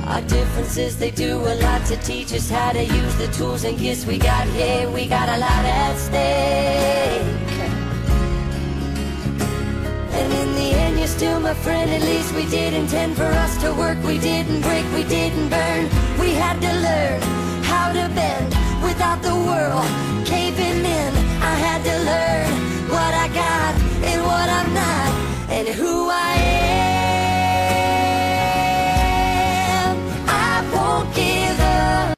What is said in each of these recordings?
Our differences, they do a lot to teach us how to use the tools and gifts we got here. We got a lot at stake. And in the end, you're still my friend. At least we did intend for us to work. We didn't break, we didn't burn. We had to learn how to bend without the world caving in. I had to learn what I got and what I'm not, and who I am. I won't give up.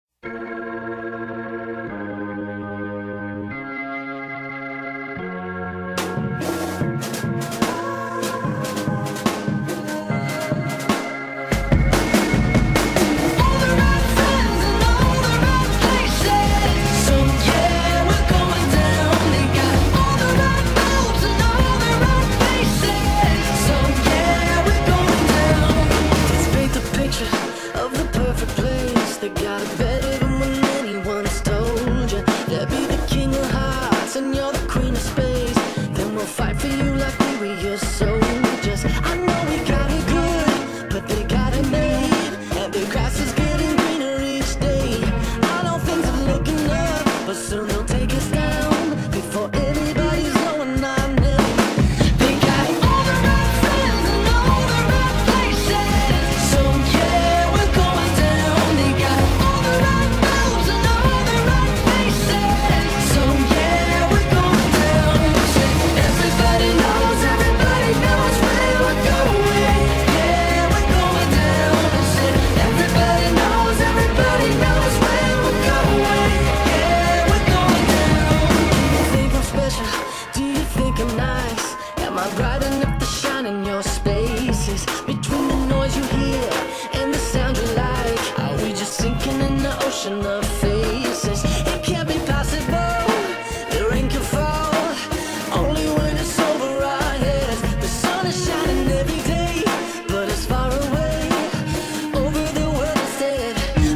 Of faces, it can't be possible. The rain can fall only when it's over our heads. The sun is shining every day, but it's far away over the world instead.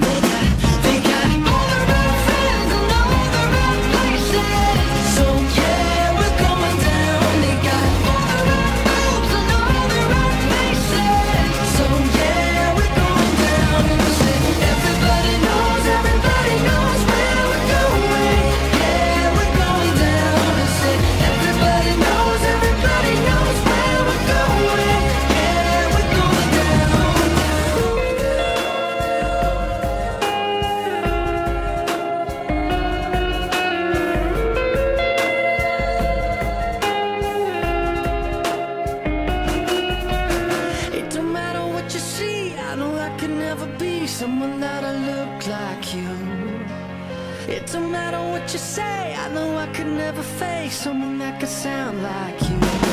They got all the right friends and all the right places. So yeah, we're going down. They got all the right moves and all the right faces. So yeah, we're going down. Everybody knows. Everybody knows where we're going. Yeah, we're going down. Everybody knows where we're going. Yeah, we're going down. It don't matter what you see, I know I could never be someone that'll look like you. It don't matter what you say, I know I could never face someone that could sound like you.